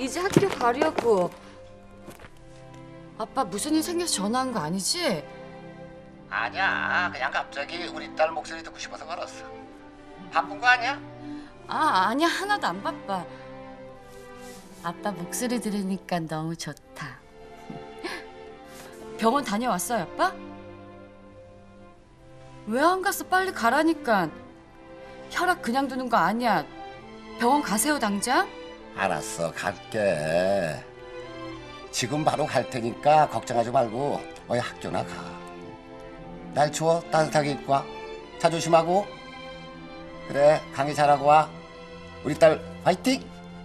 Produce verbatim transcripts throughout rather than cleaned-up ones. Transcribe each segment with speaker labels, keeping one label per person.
Speaker 1: 이제 학교 가려고. 아빠 무슨 일 생겨서 전화한 거 아니지?
Speaker 2: 아니야. 그냥 갑자기 우리 딸 목소리 듣고 싶어서 걸었어. 바쁜 거 아니야?
Speaker 1: 아, 아니야. 하나도 안 바빠. 아빠 목소리 들으니까 너무 좋다. 병원 다녀왔어요, 아빠? 왜 안 갔어? 빨리 가라니까. 혈압 그냥 두는 거 아니야. 병원 가세요, 당장.
Speaker 2: 알았어, 갈게. 지금 바로 갈 테니까 걱정하지 말고 어이 학교나 가. 날 추워 따뜻하게 입고 와. 차 조심하고. 그래, 강의 잘하고 와. 우리 딸 화이팅!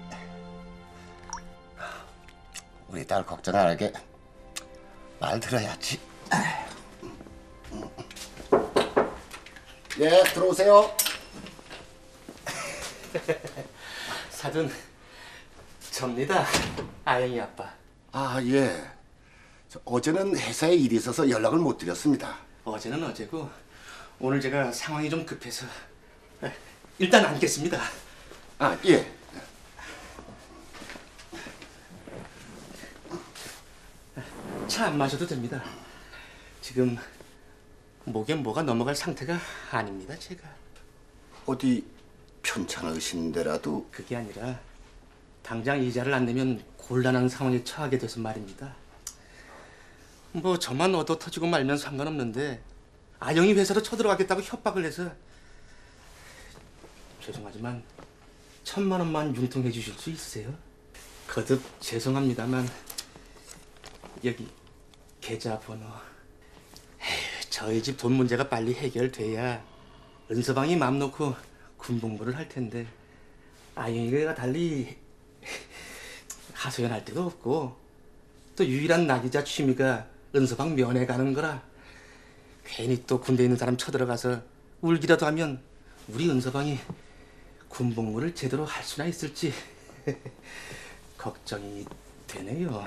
Speaker 2: 우리 딸 걱정 안 하게 말 들어야지. 예, 들어오세요.
Speaker 3: 사돈, 접니다. 아영이 아빠.
Speaker 2: 아, 예. 저, 어제는 회사에 일이 있어서 연락을 못 드렸습니다.
Speaker 3: 어제는 어제고 오늘 제가 상황이 좀 급해서 일단 앉겠습니다.
Speaker 2: 아, 예.
Speaker 3: 차 안 마셔도 됩니다. 지금 목에 뭐가 넘어갈 상태가 아닙니다, 제가.
Speaker 2: 어디 편찮으신 데라도.
Speaker 3: 그게 아니라 당장 이자를 안 내면 곤란한 상황에 처하게 돼서 말입니다. 뭐 저만 얻어 터지고 말면 상관없는데 아영이 회사로 쳐들어가겠다고 협박을 해서 죄송하지만 천만 원만 융통해 주실 수 있으세요? 거듭 죄송합니다만 여기 계좌번호. 에휴, 저희 집 돈 문제가 빨리 해결돼야 은서방이 맘 놓고 군복무를 할 텐데 아영이가 달리 하소연할 데도 없고 또 유일한 낙이자 취미가 은서방 면회 가는 거라 괜히 또 군대에 있는 사람 쳐들어가서 울기라도 하면 우리 은서방이 군복무를 제대로 할 수나 있을지 걱정이 되네요.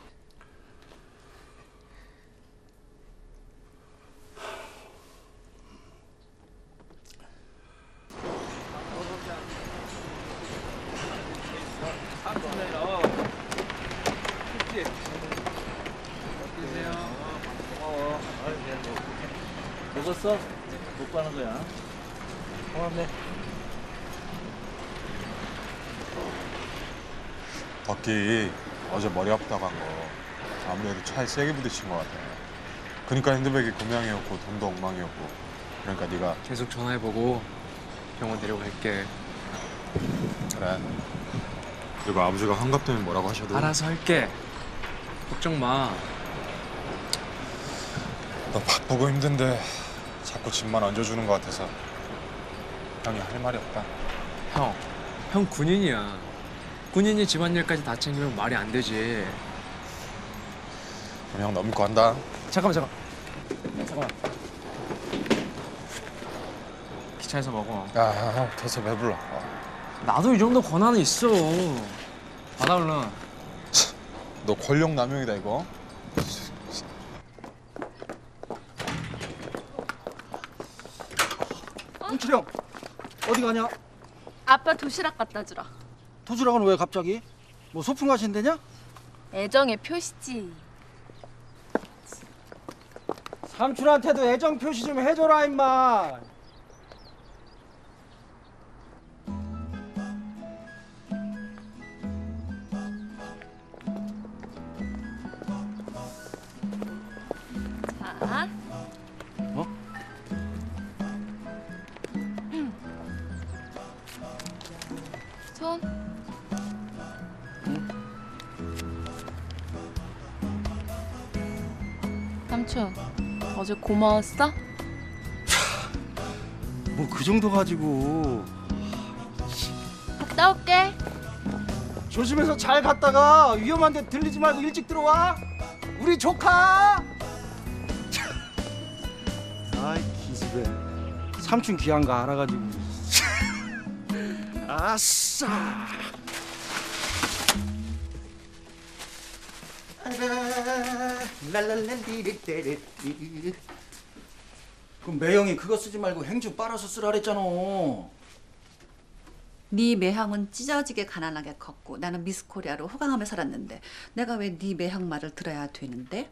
Speaker 4: 먹었어? 못 가는 거야. 고맙네.
Speaker 5: 덕기 어제 머리 아프다고 한 거 아무래도 차에 세게 부딪힌 것 같아. 그러니까 핸드백이 금양이었고 돈도 엉망이었고. 그러니까 네가
Speaker 6: 계속 전화해보고 병원 데려갈게.
Speaker 5: 그래. 그리고 아버지가 환갑 때문에 뭐라고 하셔도
Speaker 6: 알아서 할게. 걱정 마.
Speaker 5: 너 바쁘고 힘든데 자꾸 짐만 얹어주는 것 같아서 형이 할 말이 없다.
Speaker 6: 형, 형 군인이야. 군인이 집안일까지 다 챙기면 말이 안 되지.
Speaker 5: 그럼 형 너 믿고 한다.
Speaker 6: 잠깐만, 잠깐. 잠깐만. 기차에서 먹어.
Speaker 5: 야, 형 돼서 배불러. 어.
Speaker 6: 나도 이 정도 권한은 있어. 받아 얼른.
Speaker 5: 너 권력 남용이다 이거.
Speaker 4: 은철이 형, 어디 가냐?
Speaker 7: 아빠 도시락 갖다 주라.
Speaker 4: 도시락은 왜 갑자기? 뭐 소풍 가신대냐?
Speaker 7: 애정의 표시지.
Speaker 4: 삼촌한테도 애정 표시 좀 해줘라 임마.
Speaker 7: 자.
Speaker 4: 어?
Speaker 7: 손.
Speaker 4: 응?
Speaker 7: 삼촌, 어제 고마웠어?
Speaker 4: 뭐 그 정도 가지고.
Speaker 7: 갔다 올게.
Speaker 4: 조심해서 잘 갔다가 위험한 데 들리지 말고 일찍 들어와. 우리 조카. 아이 기집애. 삼촌 귀한 거 알아가지고. 아싸. 그럼 매형이 그거 쓰지 말고 행주 빨아서 쓰라 그랬잖아.
Speaker 8: 네 매형은 찢어지게 가난하게 컸고 나는 미스코리아로 호강하며 살았는데 내가 왜 네 매형 말을 들어야 되는데?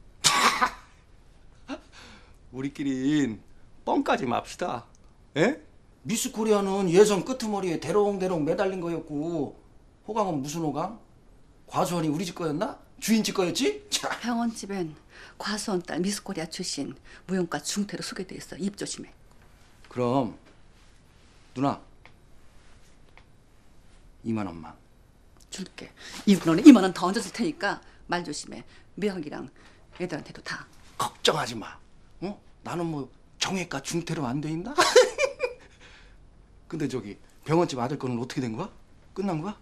Speaker 4: 우리끼린 뻥까지 맙시다. 에? 미스 코리아는 예선 끄트머리에 대롱대롱 매달린 거였고 호강은 무슨 호강? 과수원이 우리 집 거였나? 주인 집 거였지? 자.
Speaker 8: 병원집엔 과수원 딸 미스코리아 출신 무용과 중태로 소개돼 있어. 입 조심해.
Speaker 4: 그럼 누나 이만 원만.
Speaker 8: 줄게. 이분은 이만 원 더 얹어줄 테니까 말 조심해. 매형이랑 애들한테도 다.
Speaker 4: 걱정하지 마. 어? 나는 뭐 정외과 중태로 안 돼 있나? 근데 저기 병원집 아들 거는 어떻게 된 거야? 끝난 거야?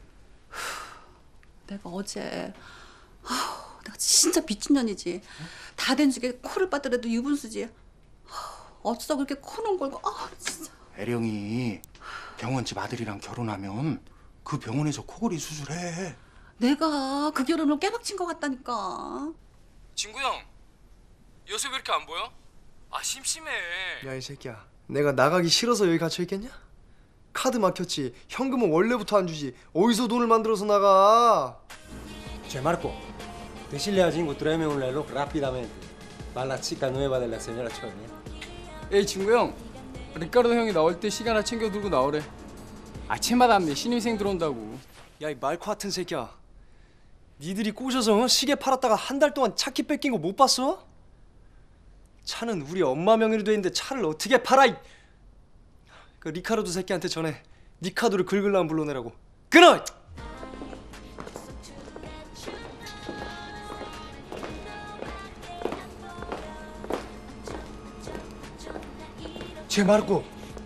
Speaker 8: 내가 어제 아, 내가 진짜 미친년이지. 다 된 죽에 코를 빠뜨려도 유분수지. 어쩌다 그렇게 코는 걸고 아 진짜.
Speaker 4: 애령이 병원집 아들이랑 결혼하면 그 병원에서 코골이 수술해.
Speaker 8: 내가 그 결혼을 깨박친 것 같다니까.
Speaker 6: 진구 형, 요새 왜 이렇게 안 보여? 아 심심해.
Speaker 9: 야 이 새끼야, 내가 나가기 싫어서 여기 갇혀 있겠냐? 카드 막혔지. 현금은 원래부터 안 주지. 어디서 돈을 만들어서 나가?
Speaker 10: Che Marco, decirle a Jingo tráeme un reloj rápidamente. Va la chica nueva de la señora Choni.
Speaker 11: 에이 친구 형, 리카르도 형이 나올 때 시간 하나 챙겨 두고 나오래. 아침마다 내 신입생 들어온다고.
Speaker 9: 야 이 말코 같은 새끼야, 니들이 꼬셔서 어? 시계 팔았다가 한 달 동안 차키 뺏긴 거 못 봤어? 차는 우리 엄마 명의로 돼 있는데 차를 어떻게 팔아? 이... 그 리카르도 새끼한테 전해. 니 카드로 긁으려면 불러내라고. 끊어!
Speaker 10: Che Marco.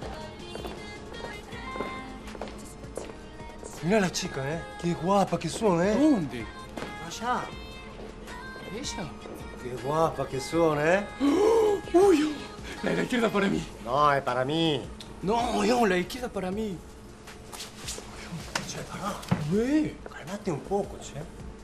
Speaker 10: Mira la chica, eh. Qué guapa que suona, eh.
Speaker 11: ¿Dónde?
Speaker 10: Allá.
Speaker 11: ella.
Speaker 10: Qué guapa que suona, eh.
Speaker 11: Uy, la de la izquierda para mí.
Speaker 10: No, es para mí.
Speaker 11: No, 형, la izquierda para mí.
Speaker 10: Che, pará.
Speaker 11: 왜?
Speaker 10: Cálmate un poco, che.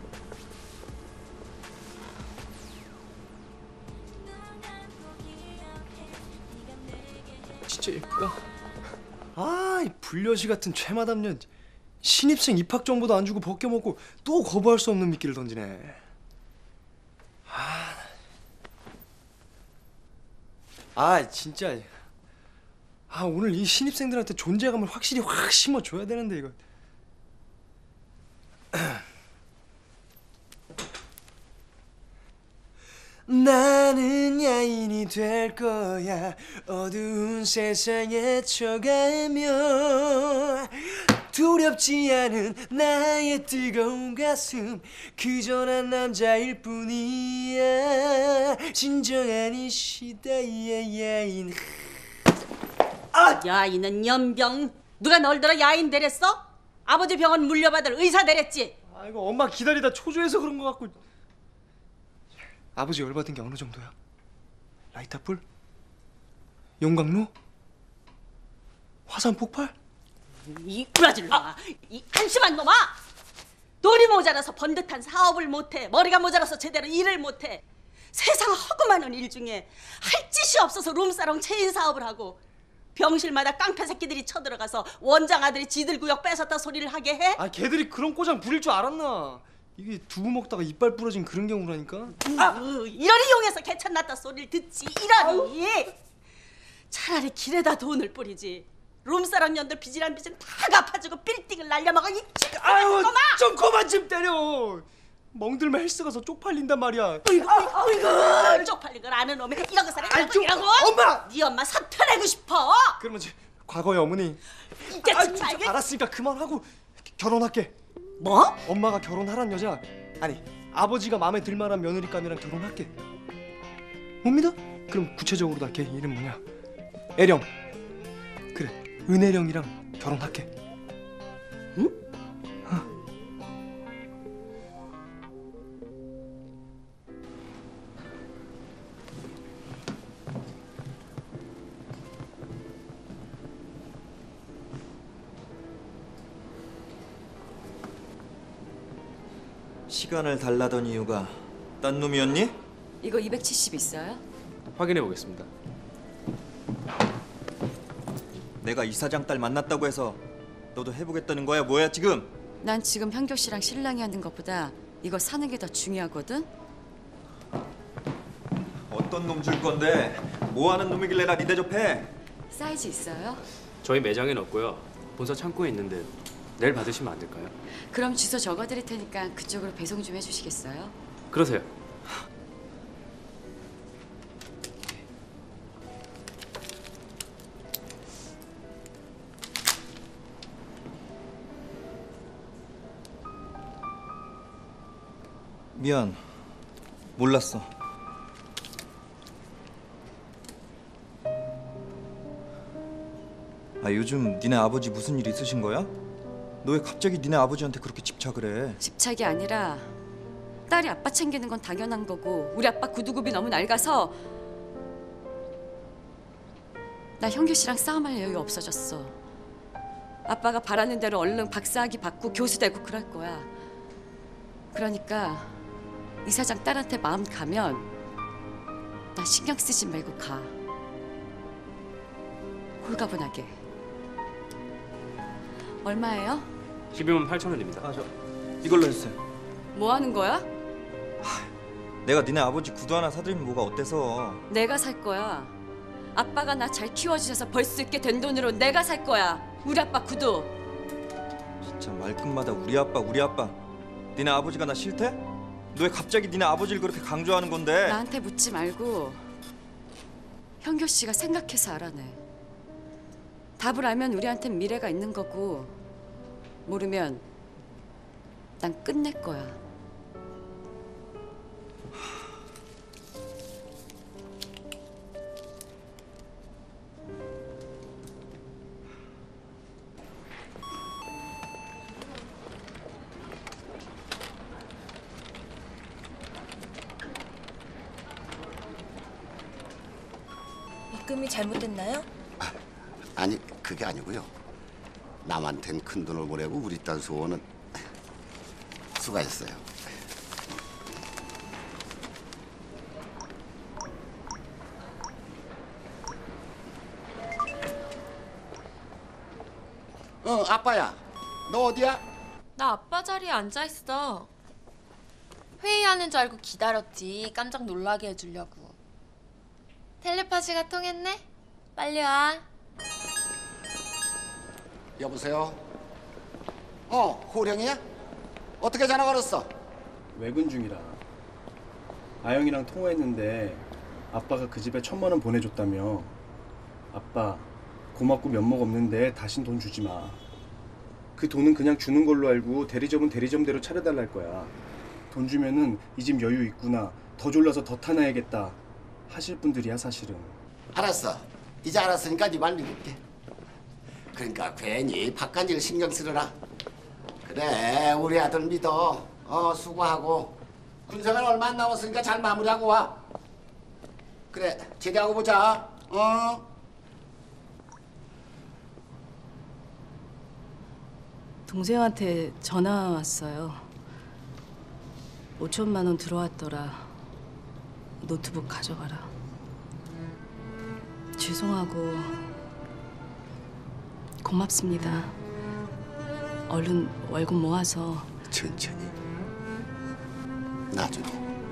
Speaker 11: 진짜 예쁘다.
Speaker 9: 아, 이 불려시 같은 최마담년. 신입생 입학 정보도 안 주고 벗겨먹고 또 거부할 수 없는 미끼를 던지네. 아, 아 진짜. 아 오늘 이 신입생들한테 존재감을 확실히 확 심어줘야 되는데 이거. 나는 야인이 될 거야. 어두운 세상에 쳐가며 두렵지 않은 나의 뜨거운 가슴. 그저 난 남자일 뿐이야. 진정한 이 시대의 야인.
Speaker 12: 아! 야인은 연병. 누가 널 들어 야인 되랬어? 아버지 병원 물려받을 의사 되랬지.
Speaker 9: 아이고 엄마 기다리다 초조해서 그런 거 같고. 아버지 열받은 게 어느 정도야? 라이터불? 용광로? 화산 폭발?
Speaker 12: 이 브라질 놈아, 이 한심한 놈아! 돈이 모자라서 번듯한 사업을 못해. 머리가 모자라서 제대로 일을 못해. 세상 하고 많은 일 중에 할 짓이 없어서 룸사롱 체인 사업을 하고 병실마다 깡패 새끼들이 쳐들어가서 원장 아들이 지들 구역 뺏었다 소리를 하게 해?
Speaker 9: 아 걔들이 그런 꼬장 부릴 줄 알았나? 이게 두부 먹다가 이빨 부러진 그런 경우라니까.
Speaker 12: 아, 이러니 이용해서 개천났다 소리를 듣지. 이러니 차라리 길에다 돈을 뿌리지. 룸사롱 년들 빚이란 빚은 다 갚아주고 빌딩을 날려먹어. 이
Speaker 9: 아유 좀 그만 좀 때려. 멍들면 헬스 가서 쪽팔린단 말이야.
Speaker 12: 어이구 어이구 쪽팔린 걸 아는 놈이 이런 거 사람
Speaker 9: 아이, 좀,
Speaker 12: 이라고?
Speaker 9: 엄마!
Speaker 12: 네 엄마 사표 내고 싶어.
Speaker 9: 그러면 이제 과거의 어머니.
Speaker 12: 이게
Speaker 9: 아,
Speaker 12: 정말
Speaker 9: 진짜 알았으니까 그만하고 결혼할게.
Speaker 12: 뭐?
Speaker 9: 엄마가 결혼하란 여자, 아니 아버지가 마음에 들 만한 며느리감이랑 결혼할게. 못 믿어? 그럼 구체적으로 다 걔 이름 뭐냐? 애령. 그래, 은혜령이랑 결혼할게.
Speaker 12: 응?
Speaker 9: 어.
Speaker 13: 시간을 달라던 이유가 딴 놈이었니?
Speaker 1: 이거 이백칠십 있어요?
Speaker 6: 확인해 보겠습니다.
Speaker 13: 내가 이사장 딸 만났다고 해서 너도 해보겠다는 거야? 뭐야 지금?
Speaker 1: 난 지금 현교 씨랑 신랑이 하는 것보다 이거 사는 게 더 중요하거든.
Speaker 13: 어떤 놈 줄 건데? 뭐 하는 놈이길래 나 네 대접해?
Speaker 1: 사이즈 있어요?
Speaker 6: 저희 매장엔 없고요. 본사 창고에 있는데 내일 받으시면 안 될까요?
Speaker 1: 그럼 주소 적어드릴 테니까 그쪽으로 배송 좀 해주시겠어요?
Speaker 6: 그러세요.
Speaker 13: 미안. 몰랐어. 아 요즘 니네 아버지 무슨 일 있으신 거야? 너 왜 갑자기 니네 아버지한테 그렇게 집착을 해?
Speaker 1: 집착이 아니라 딸이 아빠 챙기는 건 당연한 거고 우리 아빠 구두굽이 너무 낡아서 나 현규 씨랑 싸움할 여유 없어졌어. 아빠가 바라는 대로 얼른 박사학위 받고 교수 되고 그럴 거야. 그러니까 이사장 딸한테 마음 가면 나 신경 쓰지 말고 가. 홀가분하게. 얼마예요?
Speaker 6: 십이만 팔천 원입니다.
Speaker 13: 아 저 이걸로 해주세요.
Speaker 1: 뭐 하는 거야?
Speaker 13: 내가 니네 아버지 구두 하나 사드리면 뭐가 어때서?
Speaker 1: 내가 살 거야. 아빠가 나 잘 키워주셔서 벌 수 있게 된 돈으로 내가 살 거야. 우리 아빠 구두.
Speaker 13: 진짜 말끝마다 우리 아빠 우리 아빠. 니네 아버지가 나 싫대? 너 왜 갑자기 니네 아버지를 그렇게 강조하는 건데?
Speaker 1: 나한테 묻지 말고 현교 씨가 생각해서 알아내. 답을 알면 우리한텐 미래가 있는 거고 모르면 난 끝낼 거야.
Speaker 14: 입금이 잘못됐나요?
Speaker 2: 아니 그게 아니고요. 남한텐 큰 돈을 보내고 우리 딸 소원은 수고했어요. 어 아빠야. 너 어디야?
Speaker 7: 나 아빠 자리에 앉아 있어. 회의하는 줄 알고 기다렸지. 깜짝 놀라게 해주려고. 텔레파시가 통했네? 빨리 와.
Speaker 2: 여보세요? 어 호령이야? 어떻게 전화 걸었어?
Speaker 15: 외근 중이라. 아영이랑 통화했는데 아빠가 그 집에 천만 원 보내줬다며. 아빠 고맙고 면목 없는데 다신 돈 주지 마. 그 돈은 그냥 주는 걸로 알고 대리점은 대리점대로 차려달라 할 거야. 돈 주면은 이 집 여유 있구나, 더 졸라서 더 타나야겠다 하실 분들이야 사실은.
Speaker 2: 알았어. 이제 알았으니까 네 말 믿을게. 그러니까 괜히 바깥일 신경 쓰느라. 그래 우리 아들 믿어. 어 수고하고 군생활 얼마 안 남았으니까 잘 마무리하고 와. 그래 제대하고 보자. 어.
Speaker 1: 동생한테 전화 왔어요. 오천만 원 들어왔더라. 노트북 가져가라. 죄송하고 고맙습니다. 얼른 월급 모아서
Speaker 2: 천천히. 나중에.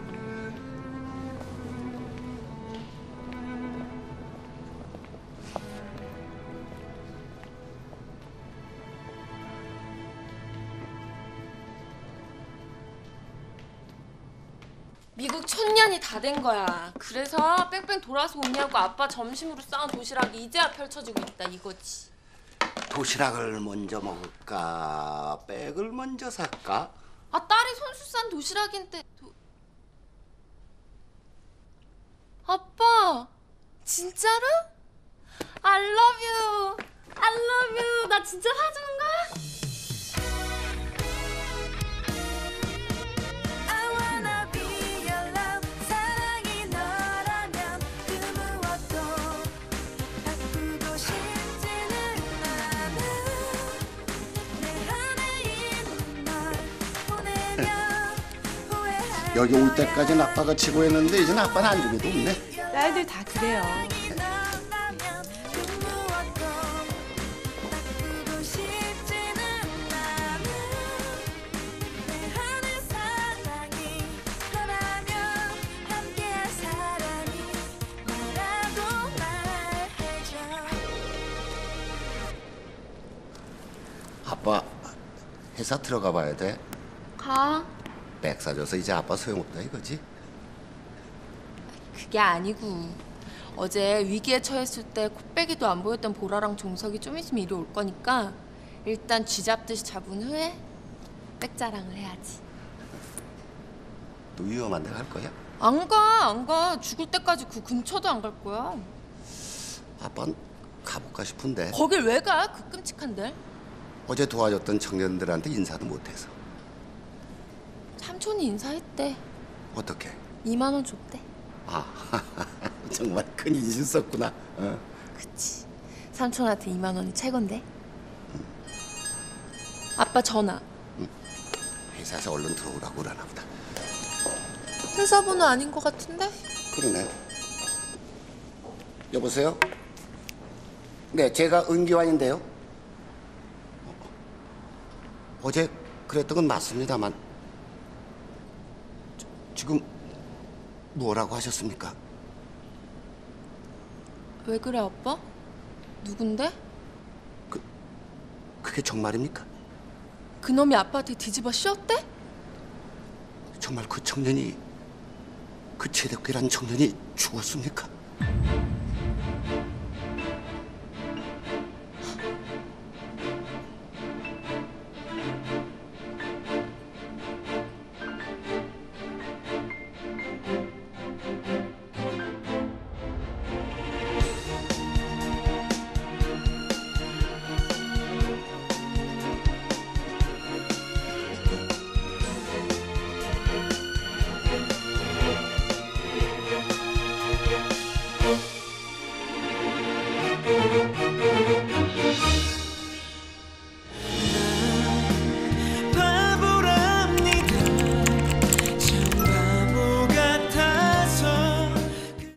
Speaker 7: 미국 천년이 다 된 거야. 그래서 뺑뺑 돌아서 오냐고 아빠 점심으로 싸운 도시락이 이제야 펼쳐지고 있다 이거지.
Speaker 2: 도시락을 먼저 먹을까? 백을 먼저 살까?
Speaker 7: 아 딸이 손수 싼 도시락인데 도... 아빠 진짜로? I love you. I love you. 나 진짜 사주는 거야?
Speaker 2: 여기 올 때까지는 아빠가 치고 했는데 이제는 아빠는 안중에도 없네.
Speaker 16: 딸들 다 그래요.
Speaker 2: 회사 들어가 봐야 돼.
Speaker 7: 가.
Speaker 2: 백 사줘서 이제 아빠 소용없다 이거지?
Speaker 7: 그게 아니고 어제 위기에 처했을 때 코빼기도 안 보였던 보라랑 종석이 좀 있으면 이리 올 거니까 일단 쥐 잡듯이 잡은 후에 백자랑을 해야지.
Speaker 2: 또 위험한 데 갈 거야?
Speaker 7: 안 가, 안 가. 죽을 때까지 그 근처도 안 갈 거야.
Speaker 2: 아빠는 가볼까 싶은데
Speaker 7: 거길 왜 가? 그 끔찍한데.
Speaker 2: 어제 도와줬던 청년들한테 인사도 못해서.
Speaker 7: 삼촌이 인사했대.
Speaker 2: 어떻게?
Speaker 7: 이만 원 줬대.
Speaker 2: 아 정말 큰 인심 썼구나. 어.
Speaker 7: 그치. 삼촌한테 이만 원이 최곤데. 아빠 전화.
Speaker 2: 회사에서 얼른 들어오라고 그러나 보다.
Speaker 7: 회사 번호 아닌 것 같은데?
Speaker 2: 그러네. 여보세요? 네, 제가 은기환인데요. 어제 그랬던 건 맞습니다만 저, 지금 뭐라고 하셨습니까?
Speaker 7: 왜 그래 아빠? 누군데?
Speaker 2: 그게 정말입니까?
Speaker 7: 그놈이 아빠한테 뒤집어 씌웠대?
Speaker 2: 정말 그 청년이 그 최덕기라는 청년이 죽었습니까?